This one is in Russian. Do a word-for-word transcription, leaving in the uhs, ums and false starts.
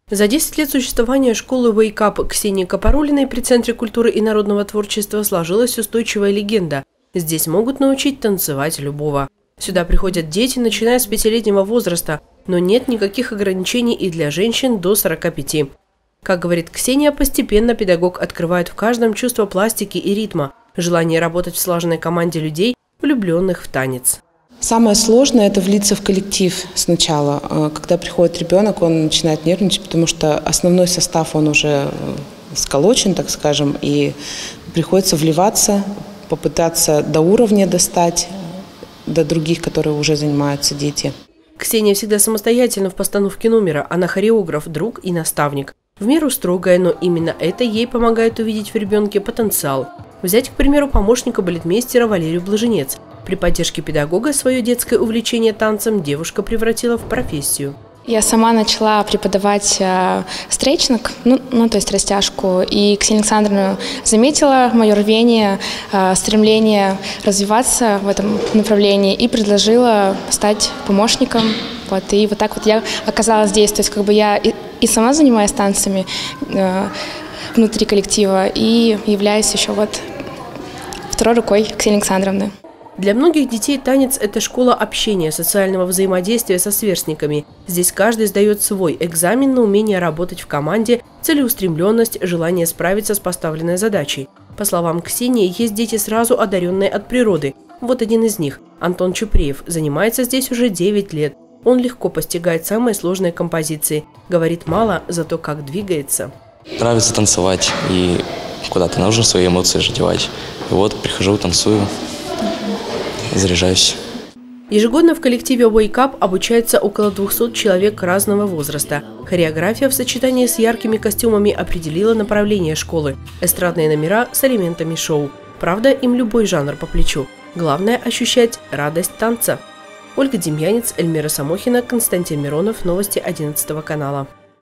За десять лет существования школы Wake Up Ксении Капарулиной при Центре культуры и народного творчества сложилась устойчивая легенда. Здесь могут научить танцевать любого. Сюда приходят дети, начиная с пятилетнего возраста, но нет никаких ограничений и для женщин до сорока пяти. Как говорит Ксения, постепенно педагог открывает в каждом чувство пластики и ритма, желание работать в слаженной команде людей, влюбленных в танец. Самое сложное – это влиться в коллектив сначала. Когда приходит ребенок, он начинает нервничать, потому что основной состав, он уже сколочен, так скажем, и приходится вливаться, попытаться до уровня достать, до других, которые уже занимаются дети. Ксения всегда самостоятельна в постановке номера, она хореограф, друг и наставник. В меру строгая, но именно это ей помогает увидеть в ребенке потенциал. Взять, к примеру, помощника балетмейстера Валерию Блаженец. При поддержке педагога свое детское увлечение танцем девушка превратила в профессию. Я сама начала преподавать э, стрейчинг, ну, ну, то есть растяжку, и Ксения Александровна заметила мое рвение, э, стремление развиваться в этом направлении и предложила стать помощником. Вот, и вот так вот я оказалась здесь, то есть как бы я и, и сама занимаюсь танцами э, внутри коллектива и являюсь еще вот второй рукой Ксении Александровны. Для многих детей танец – это школа общения, социального взаимодействия со сверстниками. Здесь каждый сдает свой экзамен на умение работать в команде, целеустремленность, желание справиться с поставленной задачей. По словам Ксении, есть дети, сразу одаренные от природы. Вот один из них – Антон Чупреев, занимается здесь уже девять лет. Он легко постигает самые сложные композиции. Говорит мало, зато как двигается. Нравится танцевать, и куда-то нужно свои эмоции же девать. И вот прихожу, танцую. Заряжаюсь. Ежегодно в коллективе Wake Up обучается около двухсот человек разного возраста. Хореография в сочетании с яркими костюмами определила направление школы – эстрадные номера с элементами шоу. Правда, им любой жанр по плечу. Главное – ощущать радость танца. Ольга Демьянец, Эльмира Самохина, Константин Миронов. Новости одиннадцатого канала.